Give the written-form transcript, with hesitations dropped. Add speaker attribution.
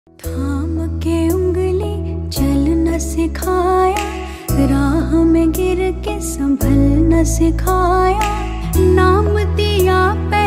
Speaker 1: थाम के उंगली चल न सिखाया, राह में गिर के संभल न सिखाया, नाम दिया